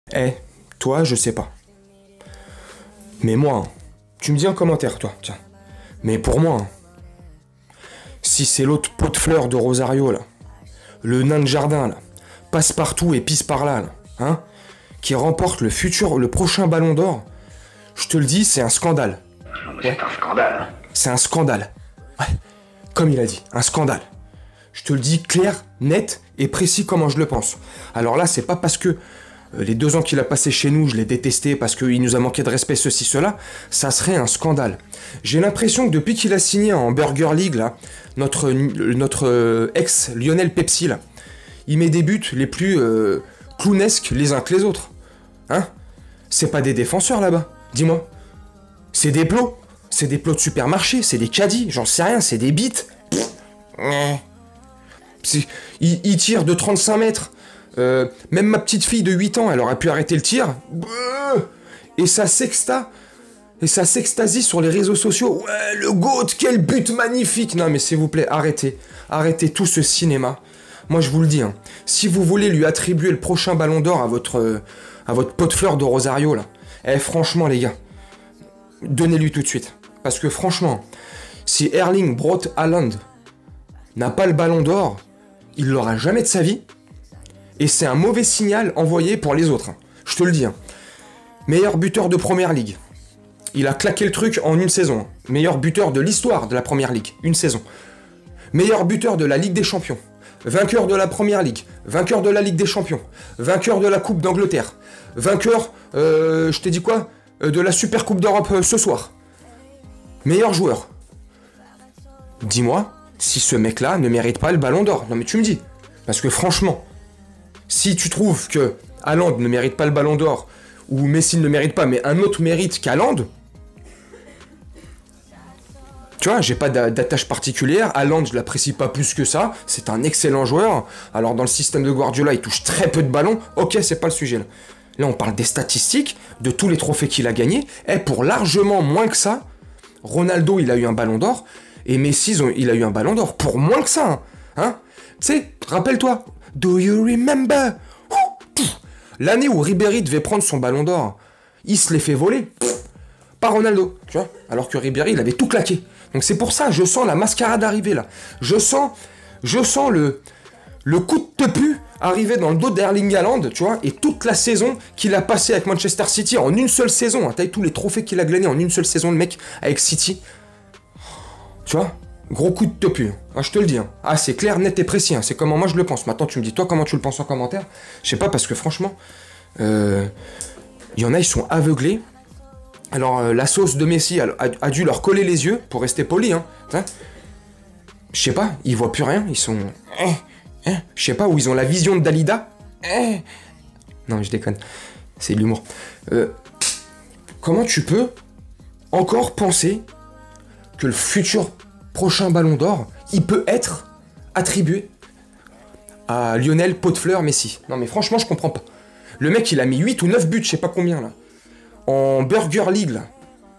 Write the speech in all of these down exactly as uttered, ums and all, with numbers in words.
Eh, toi, je sais pas. Mais moi, hein, tu me dis en commentaire, toi, tiens. Mais pour moi, hein, si c'est l'autre pot de fleurs de Rosario, là, le nain de jardin, là, passe partout et pisse par là, là, hein, qui remporte le futur, le prochain ballon d'or, je te le dis, c'est un scandale. C'est un scandale. C'est un scandale. Ouais, comme il a dit, un scandale. Je te le dis clair, net et précis comment je le pense. Alors là, c'est pas parce que euh, les deux ans qu'il a passé chez nous, je l'ai détesté parce qu'il nous a manqué de respect, ceci, cela, ça serait un scandale. J'ai l'impression que depuis qu'il a signé en Burger League, là, notre, notre euh, ex Lionel Pepsi, là, il met des buts les plus euh, clownesques les uns que les autres. Hein? C'est pas des défenseurs là-bas, dis-moi. C'est des plots. C'est des plots de supermarché, c'est des caddies, j'en sais rien, c'est des bites. Il, il tire de trente-cinq mètres. Euh, même ma petite fille de huit ans, elle aurait pu arrêter le tir. Et ça sexta. Et ça s'extasie sur les réseaux sociaux. Ouais, le GOAT, quel but magnifique. Non mais s'il vous plaît, arrêtez. Arrêtez tout ce cinéma. Moi je vous le dis, hein, si vous voulez lui attribuer le prochain ballon d'or à votre, euh, à votre pot de fleurs de Rosario, là, eh franchement les gars, donnez-lui tout de suite. Parce que franchement, si Erling Braut Haaland n'a pas le ballon d'or, il l'aura jamais de sa vie. Et c'est un mauvais signal envoyé pour les autres. Hein. Je te le dis. Hein. Meilleur buteur de Première Ligue. Il a claqué le truc en une saison. Hein. Meilleur buteur de l'histoire de la Première Ligue. Une saison. Meilleur buteur de la Ligue des Champions. Vainqueur de la Première Ligue. Vainqueur de la Ligue des Champions. Vainqueur de la Coupe d'Angleterre. Vainqueur, euh, je t'ai dit quoi euh, de la Super Coupe d'Europe euh, ce soir. Meilleur joueur. Dis-moi si ce mec-là ne mérite pas le ballon d'or. Non mais tu me dis. Parce que franchement, si tu trouves que Haaland ne mérite pas le ballon d'or, ou Messi ne le mérite pas, mais un autre mérite qu'Haaland, tu vois, j'ai pas d'attache particulière. Haaland, je l'apprécie pas plus que ça. C'est un excellent joueur. Alors dans le système de Guardiola, il touche très peu de ballons. Ok, c'est pas le sujet là. Là, on parle des statistiques, de tous les trophées qu'il a gagnés. Et pour largement moins que ça, Ronaldo, il a eu un ballon d'or. Et Messi, il a eu un ballon d'or. Pour moins que ça. Hein, hein. Tu sais, rappelle-toi. Do you remember? L'année où Ribéry devait prendre son ballon d'or, il se l'est fait voler. Pas Ronaldo, tu vois. Alors que Ribéry, il avait tout claqué. Donc c'est pour ça, je sens la mascarade arriver là. Je sens, je sens le, le coup de tepu arriver dans le dos d'Erling Haaland, tu vois, et toute la saison qu'il a passé avec Manchester City en une seule saison. Hein, t'as vu tous les trophées qu'il a glanés en une seule saison, le mec, avec City. Tu vois, gros coup de tepu. Ah, je te le dis. Hein. Ah, c'est clair, net et précis. Hein. C'est comment moi je le pense. Maintenant, tu me dis, toi, comment tu le penses en commentaire? Je sais pas, parce que franchement, il euh, y en a, ils sont aveuglés. Alors, euh, la sauce de Messi a, a, a dû leur coller les yeux pour rester poli. Hein. Hein, je sais pas, ils voient plus rien. Ils sont... Hein, hein, je sais pas, où ils ont la vision de Dalida. Hein. Non, je déconne. C'est de l'humour. Euh, comment tu peux encore penser que le futur prochain ballon d'or, il peut être attribué à Lionel Pot-de-Fleur Messi? Non mais franchement, je comprends pas. Le mec, il a mis huit ou neuf buts, je sais pas combien, là. En Burger League, là.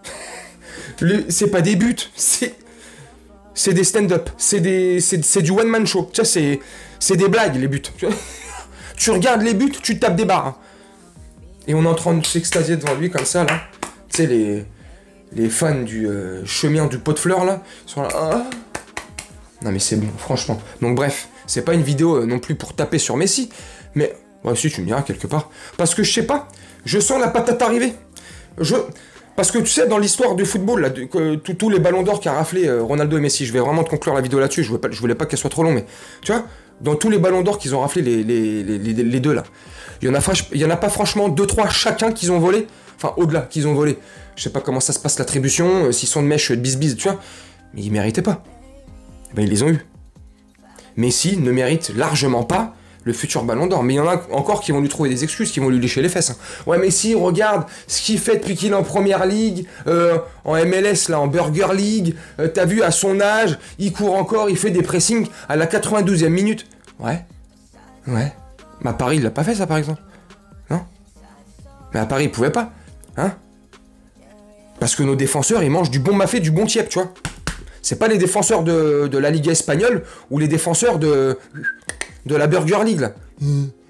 C'est pas des buts, c'est... C'est des stand-up, c'est des... C'est du one-man show. Tu sais, c'est des blagues, les buts. Tu regardes les buts, tu tapes des barres. Hein. Et on est en train de s'extasier devant lui, comme ça, là. Tu sais, les... Les fans du euh, chemin du pot de fleurs, là, sont là... Ah. Non mais c'est bon, franchement. Donc bref, c'est pas une vidéo euh, non plus pour taper sur Messi, mais... Ouais, si, tu me diras, quelque part. Parce que, je sais pas, je sens la patate arriver. Je... Parce que, tu sais, dans l'histoire du football, là, de, que, tous les ballons d'or qu'a raflé euh, Ronaldo et Messi, je vais vraiment te conclure la vidéo là-dessus, je, veux pas, je voulais pas qu'elle soit trop longue, mais... Tu vois, dans tous les ballons d'or qu'ils ont raflé, les, les, les, les, les deux, là, il y en a, il y en a pas franchement deux trois chacun qu'ils ont volé. Enfin, au-delà, qu'ils ont volé. Je sais pas comment ça se passe l'attribution, euh, s'ils sont de mèche de bis-bis, tu vois. Mais ils méritaient pas. Eh ben, ils les ont eu. Messi ne mérite largement pas le futur ballon d'or. Mais il y en a encore qui vont lui trouver des excuses, qui vont lui lécher les fesses. Hein. Ouais, Messi, regarde ce qu'il fait depuis qu'il est en Première Ligue, euh, en M L S, là, en Burger League. Euh, T'as vu, à son âge, il court encore, il fait des pressings à la quatre-vingt-douzième minute. Ouais. Ouais. Mais à Paris, il l'a pas fait, ça, par exemple. Non. Mais à Paris, il pouvait pas. Hein? Parce que nos défenseurs, ils mangent du bon mafé, du bon tiep, tu vois. C'est pas les défenseurs de, de la Ligue espagnole ou les défenseurs de, de la Burger League, là.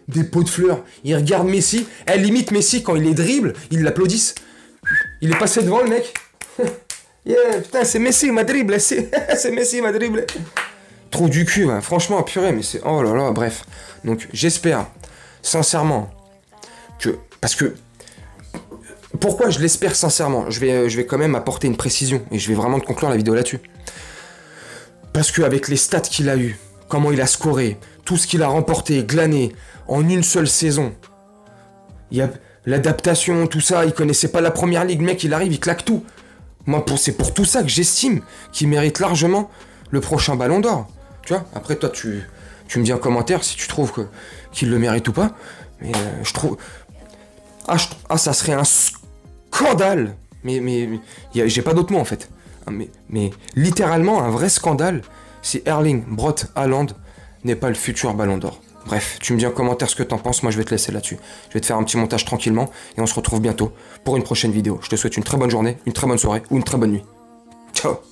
des pots de fleurs. Ils regardent Messi. Elle limite Messi quand il les dribble, ils l'applaudissent. Il est passé devant le mec. Yeah, putain, c'est Messi, il m'a dribblé. C'est Messi, il m'a dribblé. Trou du cul, hein. Franchement, purée, mais c'est... Oh là là, bref. Donc, j'espère, sincèrement, que... Parce que... Pourquoi je l'espère sincèrement? Je vais, je vais quand même apporter une précision, et je vais vraiment conclure la vidéo là-dessus. Parce qu'avec les stats qu'il a eu, comment il a scoré, tout ce qu'il a remporté, glané, en une seule saison, il y a l'adaptation, tout ça, il connaissait pas la première ligue, mec, il arrive, il claque tout. Moi, pour, c'est pour tout ça que j'estime qu'il mérite largement le prochain Ballon d'Or. Tu vois, après toi, tu, tu me dis en commentaire si tu trouves que, qu'il le mérite ou pas. Mais euh, je trouve... Ah, je... ah, ça serait un scandale. Mais, mais, mais j'ai pas d'autre mot en fait. Mais, mais littéralement, un vrai scandale si Erling Braut Haaland n'est pas le futur Ballon d'Or. Bref, tu me dis en commentaire ce que t'en penses, moi je vais te laisser là-dessus. Je vais te faire un petit montage tranquillement et on se retrouve bientôt pour une prochaine vidéo. Je te souhaite une très bonne journée, une très bonne soirée ou une très bonne nuit. Ciao.